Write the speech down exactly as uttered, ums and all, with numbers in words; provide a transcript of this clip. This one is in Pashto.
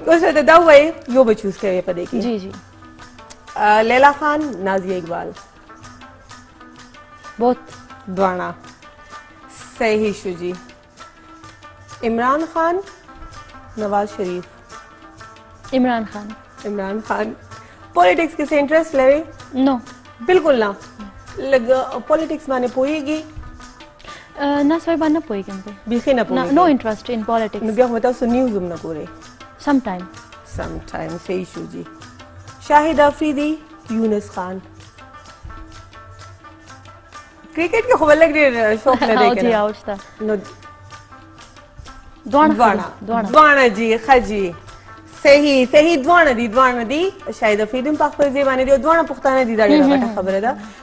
اوس ته دا وایي یو به چوز کوي په دې کې. जी जी لیلا خان نازیه اقبال. बहुत دواړه صحیح شو جی. عمران خان نواز شریف. इमरान खान عمران خان پولیټکس کې څه انټرست لري؟ नो بالکل نه. لږ پولیټکس باندې پوهیږي؟ ना सवाई बात ना पोई के पे بیخي نه ना پوهیږي. No interest in نو politics بیا خو تاسو نیوز هم نه ګورئ. Some time سم ټایم صحیح شو جی. شاهد افریدي یونس خان. کرکټ کې خو بل لږ ډېر شوق نه دی او جی کنه. اوش تا نو دوانه دواړه دوانه دواړه جی ښه جی. صحیح صحیح دواړه دي دواړه دي. شاهد افریدي هم په خپل ځای باندې دي او دواړه پښتانه دي. دا ډېره غټه خبره ده.